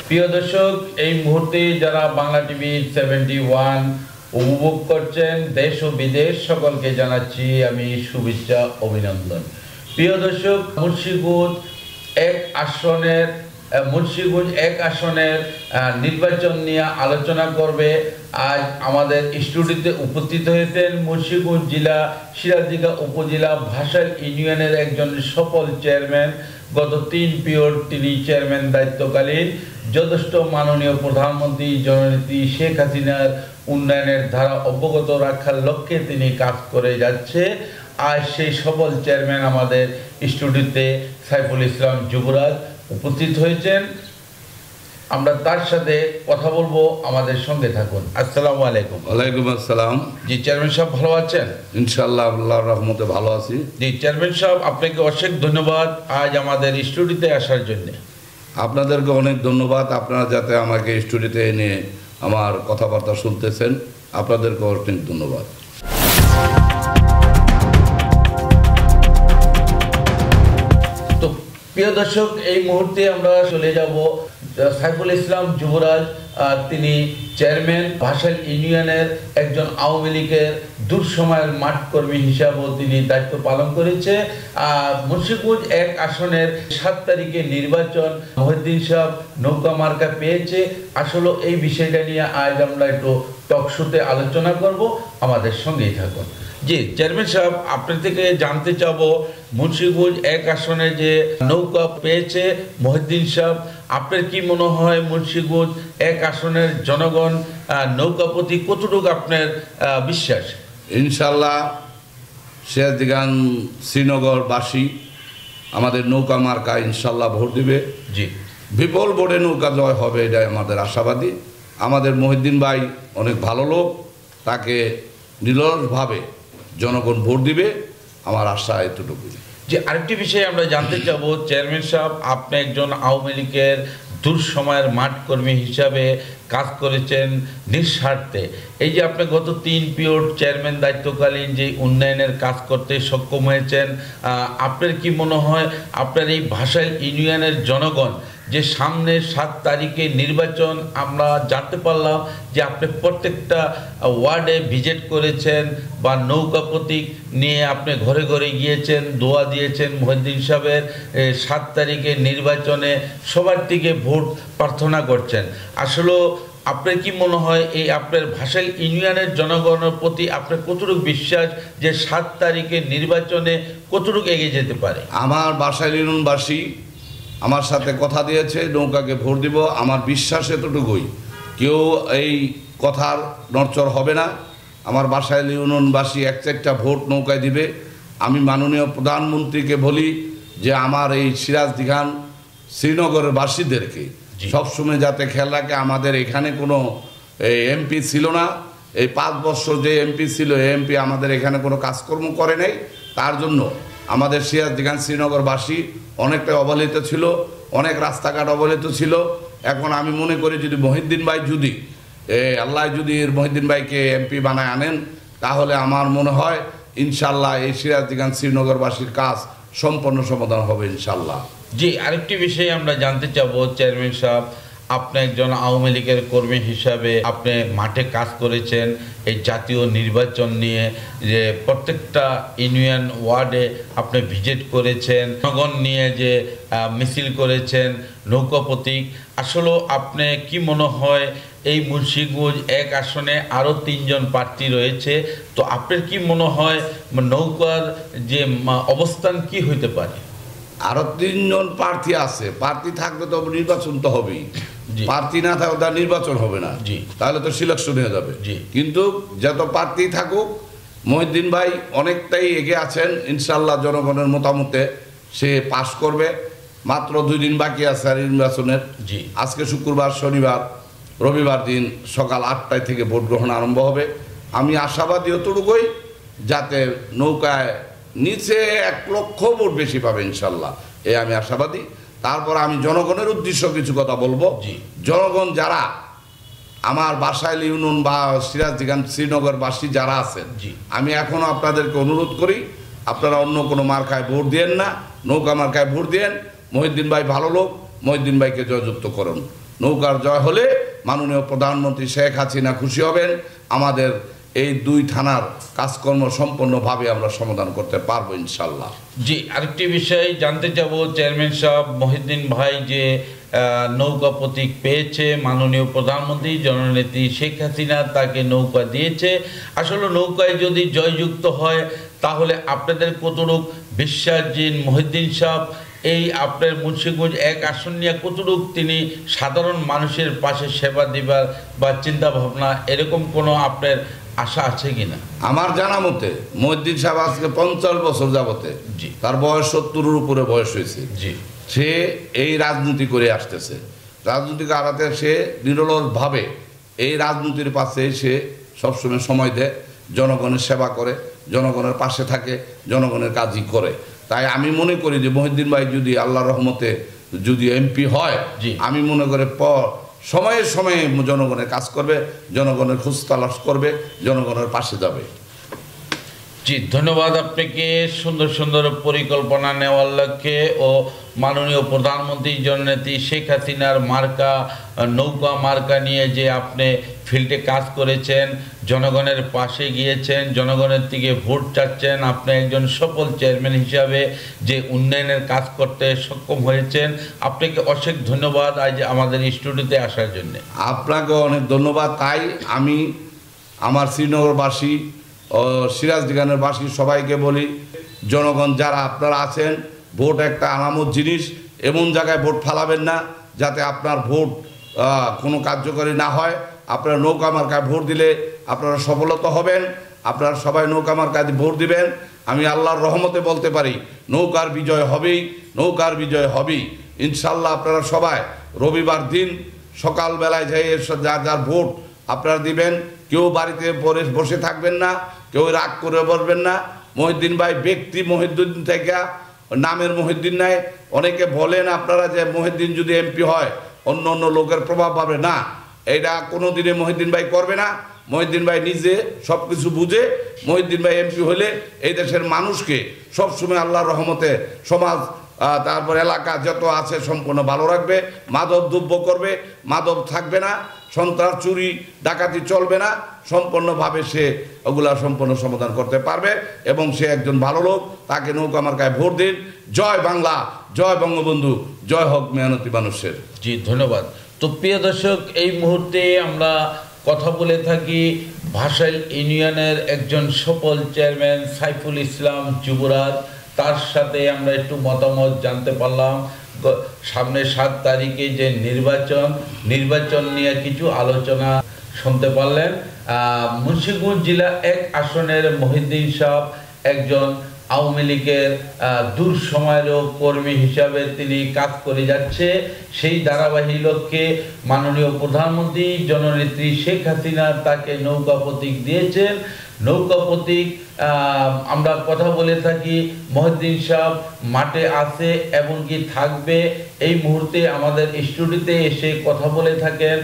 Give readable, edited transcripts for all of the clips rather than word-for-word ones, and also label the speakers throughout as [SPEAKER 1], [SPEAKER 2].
[SPEAKER 1] প্রিয় দর্শক, এই মুহূর্তে যারা বাংলা টিভি 71 উপভোগ করছেন, দেশ ও বিদেশ সকলকে জানাচ্ছি আমি শুভেচ্ছা অভিনন্দন। প্রিয় দর্শক, মুন্সিগঞ্জ এক আসনের নির্বাচন নিয়ে আলোচনা করবে। আজ আমাদের স্টুডিওতে উপস্থিত হয়েছেন মুন্সিগঞ্জ জেলা সিরাজদিঘা উপজেলা ভাসাইল ইউনিয়নের একজন সফল চেয়ারম্যান। গত 3 পিরিয়ড তিনি চেয়ারম্যান দায়িত্বকালীন যথেষ্ট মাননীয় প্রধানমন্ত্রী জননেত্রী শেখ হাসিনার উন্নয়নের ধারা অবগত রাখার লক্ষ্যে তিনি কাজ করে যাচ্ছে। আজ সেই সফল চেয়ারম্যান আমাদের স্টুডিওতে সাইফুল ইসলাম যুবরাজ উপস্থিত হয়েছেন। আমরা তার সাথে কথা বলবো, আমাদের সঙ্গে থাকুন। আসসালামু আলাইকুম।
[SPEAKER 2] ওয়ালাইকুম আসসালাম।
[SPEAKER 1] জি চেয়ারম্যান সাহেব, ভালো আছেন?
[SPEAKER 2] ইনশাআল্লাহ আল্লাহর রহমতে ভালো আছি।
[SPEAKER 1] জি চেয়ারম্যান সাহেব, আপনাকে অশেষ ধন্যবাদ আজ আমাদের স্টুডিওতে আসার জন্য।
[SPEAKER 2] আপনাদেরকে অনেক ধন্যবাদ, আপনারা যাতে আমাকে স্টুডিওতে এনে আমার কথাবার্তা শুনতেছেন, আপনাদেরকে অনেক ধন্যবাদ।
[SPEAKER 1] তো প্রিয় দর্শক, এই মুহূর্তে আমরা চলে যাব সাইফুল ইসলাম যুবরাজ। তিনি চেয়ারম্যান ভাসাইল ইউনিয়নের, একজন আওয়ামী লীগের দূর সময়ের মাঠ কর্মী হিসাবেও তিনি দায়িত্ব পালন করেছে। মুন্সিগঞ্জ 1 আসনের 7 তারিখে নির্বাচন, মহিউদ্দিন সাহেব নৌকা মার্কা পেয়েছে। আসলে এই বিষয়টা নিয়ে আজ আমরা একটু টক শোতে আলোচনা করব, আমাদের সঙ্গেই থাকুন। জি চেয়ারম্যান সাহেব, আপনার থেকে জানতে চাবো, মুন্সিগঞ্জ 1 আসনে যে নৌকা পেয়েছে মহিউদ্দিন সাহেব, আপনার কি মনে হয় মুন্সিগঞ্জ 1 আসনের জনগণ নৌকা প্রতি কতটুকু আপনার বিশ্বাস?
[SPEAKER 2] ইনশাআল্লাহ সিরাজদিঘা শ্রীনগরবাসী আমাদের নৌকা মার্কা ইনশাআল্লাহ ভোট দিবে।
[SPEAKER 1] জি,
[SPEAKER 2] বিপুল ভোটে নৌকা জয় হবে, এটাই আমাদের আশাবাদী। আমাদের মহিউদ্দিন ভাই অনেক ভালো লোক, তাকে নিরলসভাবে জনগণ ভোট দিবে, আমার আশা এতটুকুই।
[SPEAKER 1] যে আরেকটি বিষয় আমরা জানতে চাবো চেয়ারম্যান সাহেব, আপনি একজন আওয়ামী লীগের দূর সময়ের মাঠ কর্মী হিসাবে কাজ করেছেন নিঃস্বার্থে। এই যে আপনি গত 3 পিরিয়ড চেয়ারম্যান দায়িত্বকালীন যে উন্নয়নের কাজ করতে সক্ষম হয়েছেন, আপনার কি মনে হয় আপনার এই ভাসাইল ইউনিয়নের জনগণ যে সামনে 7 তারিখে নির্বাচন, আমরা জানতে পারলাম যে আপনি প্রত্যেকটা ওয়ার্ডে ভিজিট করেছেন বা নৌকা প্রতীক নিয়ে আপনি ঘরে ঘরে গিয়েছেন, দোয়া দিয়েছেন মহিউদ্দিন সাহেবের 7 তারিখে নির্বাচনে সবার দিকে ভোট প্রার্থনা করছেন। আসলে আপনার কি মনে হয় এই আপনার ভাসাইল ইউনিয়নের জনগণের প্রতি আপনার কতটুকু বিশ্বাস যে 7 তারিখে নির্বাচনে কতটুকু এগিয়ে যেতে পারে?
[SPEAKER 2] আমার ভাসাইল ইউনিয়নবাসী আমার সাথে কথা দিয়েছে নৌকাকে ভোট দিব, আমার বিশ্বাস এতটুকুই, কেউ এই কথার নড়চড় হবে না। আমার ভাসাইল ইউনিয়নবাসী একটা ভোট নৌকায় দিবে। আমি মাননীয় প্রধানমন্ত্রীকে বলি যে আমার এই সিরাজদিঘা শ্রীনগরের বাসীদেরকে সবসময় যাতে খেয়াল রাখে। আমাদের এখানে কোনো এমপি ছিল না, এই 5 বছর যে এমপি ছিল, এমপি আমাদের এখানে কোনো কাজকর্ম করে নাই। তার জন্য আমাদের সিরাজদিঘা শ্রীনগরবাসী অনেকটাই অবহেলিত ছিল, অনেক রাস্তাঘাট অবহেলিত ছিল। এখন আমি মনে করি যদি মহিউদ্দিন ভাই যদি আল্লাহ যদি মহিউদ্দিন ভাইকে এমপি বানায় আনেন, তাহলে আমার মনে হয় ইনশাল্লাহ এই সিরাজদিঘা শ্রীনগরবাসীর কাজ সম্পূর্ণ সমাধান হবে ইনশাল্লাহ।
[SPEAKER 1] জি আরেকটি বিষয় আমরা জানতে চাবো চেয়ারম্যান সাহেব, আপনি একজন আওয়ামী লীগের কর্মী হিসাবে আপনি মাঠে কাজ করেছেন এই জাতীয় নির্বাচন নিয়ে, যে প্রত্যেকটা ইউনিয়ন ওয়ার্ডে আপনি ভিজিট করেছেন, জনগণ নিয়ে যে মিছিল করেছেন, নৌকা প্রতীক। আসলে আপনি কি মনে হয় এই মুন্সিগঞ্জ 1 আসনে আরও 3 জন প্রার্থী রয়েছে, তো আপনার কি মনে হয় নৌকার যে অবস্থান কি হইতে পারে?
[SPEAKER 2] আরো 3 জন প্রার্থী আছে, প্রার্থী থাকবে তো নির্বাচন তো হবেই, প্রার্থী না থাকলে তার নির্বাচন হবে না, তাহলে তো সিলেকশন হয়ে যাবে। কিন্তু যত প্রার্থী থাকুক, মহিউদ্দিন ভাই অনেকটাই এগিয়ে আছেন ইনশাল্লাহ। জনগণের মতামতে সে পাশ করবে। মাত্র 2 দিন বাকি আছে আর নির্বাচনের। আজকে শুক্রবার, শনিবার, রবিবার দিন সকাল 8টায় থেকে ভোট গ্রহণ আরম্ভ হবে। আমি আশাবাদী এতটুকুই যাতে নৌকায় নিচে 1 লক্ষ ভোট বেশি পাবে ইনশাল্লাহ, এই আমি আশাবাদী। তারপর আমি জনগণের উদ্দেশ্য কিছু কথা বলবো। জনগণ যারা আমার ভাসাইল ইউনিয়ন বা সিরাজদিঘা শ্রীনগরবাসী যারা আছেন, আমি এখনো আপনাদেরকে অনুরোধ করি, আপনারা অন্য কোনো মার্কায় ভোট দেন না, নৌকা মার্কায় ভোট দেন। মহিউদ্দিন ভাই ভালো লোক, মহিউদ্দিন ভাইকে জয়যুক্ত করুন। নৌকার জয় হলে মাননীয় প্রধানমন্ত্রী শেখ হাসিনা খুশি হবেন। আমাদের এই 2 থানার কাজকর্ম সম্পূর্ণভাবে আমরা সমাধান করতে পারবো ইনশাল্লাহ।
[SPEAKER 1] জি, আরেকটি বিষয় জানতে চাবো, চেয়ারম্যান সাহেব মহিউদ্দিন ভাই যে নৌকা প্রতীক পেয়েছে, মাননীয় প্রধানমন্ত্রী জননেত্রী শেখ হাসিনা তাকে নৌকা দিয়েছে। আসলে নৌকায় যদি জয়যুক্ত হয় তাহলে আপনাদের কতটুক বিশ্বাস যে মহিউদ্দিন সাহেব এই আপনার মুন্সিগঞ্জ 1 আসন নিয়ে কতটুক তিনি সাধারণ মানুষের পাশে সেবা দিবার বা চিন্তা ভাবনা এরকম কোনো আপনার আশা আছে কিনা?
[SPEAKER 2] আমার জানা মতে মহিউদ্দিন সাহেব আজকে 50 বছর যাবতে,
[SPEAKER 1] জি,
[SPEAKER 2] তার বয়স 70-এর উপরে বয়স হয়েছে।
[SPEAKER 1] জি,
[SPEAKER 2] সে এই রাজনীতি করে আসতেছে। রাজনীতিকে আড়াতে সে নিরলসভাবে এই রাজনীতির পাশে সে সবসময় সময় দেয়, জনগণের সেবা করে, জনগণের পাশে থাকে, জনগণের কাজই করে। তাই আমি মনে করি যে মহিউদ্দিন ভাই যদি আল্লাহর রহমতে যদি এমপি হয়, আমি মনে করি সময়ে সময়ে জনগণের কাজ করবে, জনগণের খোঁজ তালাশ করবে, জনগণের পাশে যাবে।
[SPEAKER 1] জি, ধন্যবাদ আপনাকে সুন্দর সুন্দর পরিকল্পনা নেওয়ার লক্ষ্যে ও মাননীয় প্রধানমন্ত্রী জননেত্রী শেখ হাসিনার মার্কা নৌকা মার্কা নিয়ে যে আপনি ফিল্ডে কাজ করেছেন, জনগণের পাশে গিয়েছেন, জনগণের থেকে ভোট চাচ্ছেন, আপনি একজন সফল চেয়ারম্যান হিসাবে যে উন্নয়নের কাজ করতে সক্ষম হয়েছেন, আপনাকে অশেষ ধন্যবাদ আজ আমাদের স্টুডিওতে আসার জন্য।
[SPEAKER 2] আপনাকে অনেক ধন্যবাদ। তাই আমি আমার শ্রীনগরবাসী ও সিরাজদিগানের বাসী সবাইকে বলি, জনগণ যারা আপনারা আছেন, ভোট একটা আলামত জিনিস, এমন জায়গায় ভোট ফালাবেন না যাতে আপনার ভোট কোনো কার্যকরী না হয়। আপনারা নৌকা মার্কায় ভোট দিলে আপনারা সফলতা হবেন। আপনারা সবাই নৌকা মার্কায় ভোট দিবেন। আমি আল্লাহর রহমতে বলতে পারি নৌকার বিজয় হবেই, নৌকার বিজয় হবেই ইনশাল্লাহ। আপনারা সবাই রবিবার দিন সকালবেলায় যাই যার যার ভোট আপনারা দিবেন। কেউ বাড়িতে বসে থাকবেন না, কেউ রাগ করে বসবেন না। মহিউদ্দিন ভাই ব্যক্তি মহিউদ্দিন থেকে নামের মহিউদ্দিন নাই। অনেকে বলেন আপনারা যে মহিউদ্দিন যদি এমপি হয় অন্য অন্য লোকের প্রভাব পাবে না, এটা কোনো দিনে মহিউদ্দিন ভাই করবে না। মহিউদ্দিন ভাই নিজে সব কিছু বুঝে, মহিউদ্দিন ভাই এমপি হলে এই দেশের মানুষকে সবসময় আল্লাহর রহমতে সমাজ তারপর এলাকা যত আছে সম্পূর্ণ ভালো রাখবে। মাদক দ্রব্য করবে, মাদক থাকবে না, সন্ত্রাস চুরি ডাকাতি চলবে না। সম্পূর্ণভাবে সে ওগুলা সম্পূর্ণ সমাধান করতে পারবে এবং সে একজন ভালো লোক। তাকে নৌকা মার্কায় ভোট দিন। জয় বাংলা, জয় বঙ্গবন্ধু, জয় হোক মেহনতি মানুষের।
[SPEAKER 1] জি, ধন্যবাদ। তো প্রিয় দর্শক, এই মুহূর্তে আমরা কথা বলে থাকি ভাসাইল ইউনিয়নের একজন সফল চেয়ারম্যান সাইফুল ইসলাম যুবরাজ। তার সাথে আমরা একটু মতামত জানতে পারলাম। সামনে 7 তারিখে যে নির্বাচন নিয়ে কিছু আলোচনা শুনতে পারলেন। মুন্সিগঞ্জ জেলা 1 আসনের মহিউদ্দিন সাহেব একজন আওয়ামী লীগের দূর সময়েরও কর্মী হিসাবে তিনি কাজ করে যাচ্ছে। সেই ধারাবাহিক লক্ষ্যে মাননীয় প্রধানমন্ত্রী জননেত্রী শেখ হাসিনা তাকে নৌকা প্রতীক দিয়েছেন। নৌকা প্রতীক আমরা কথা বলে থাকি মহিউদ্দিন সাহেব মাঠে আছে এবং কি থাকবে। এই মুহূর্তে আমাদের স্টুডিওতে এসে কথা বলে থাকেন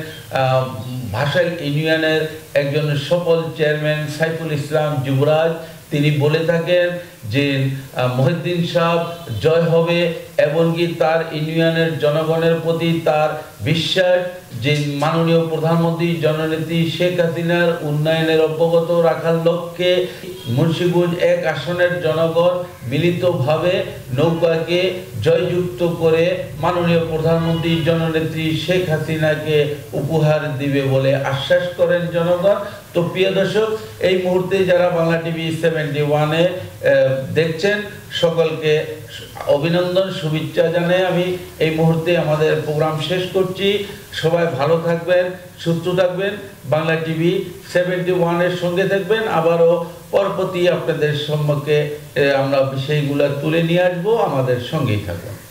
[SPEAKER 1] ভাসাইল ইউনিয়নের একজন সফল চেয়ারম্যান সাইফুল ইসলাম যুবরাজ। তিনি বলে থাকেন যে মহিউদ্দিন সাহেব জয় হবে এবং কি তার ইউনিয়নের জনগণের প্রতি তার বিশ্বাস যে মাননীয় প্রধানমন্ত্রী জননেত্রী শেখ হাসিনার উন্নয়নের অবগত রাখার লক্ষ্যে মুন্সিগঞ্জ 1 আসনের জনগণ মিলিতভাবে নৌকাকে জয়যুক্ত করে মাননীয় প্রধানমন্ত্রী জননেত্রী শেখ হাসিনাকে উপহার দিবে বলে আশ্বাস করেন জনগণ। তো প্রিয় দর্শক, এই মুহূর্তে যারা বাংলা টিভি 71-এ দেখছেন সকলকে অভিনন্দন, শুভেচ্ছা জানাই আমি এই মুহূর্তে আমাদের প্রোগ্রাম শেষ করছি। সবাই ভালো থাকবেন, সুস্থ থাকবেন, বাংলা টিভি 71-এর সঙ্গে থাকবেন। আবারও পরবর্তী আপনাদের সম্মুখে আমরা বিষয়গুলো তুলে নিয়ে আসবো, আমাদের সঙ্গেই থাকবেন।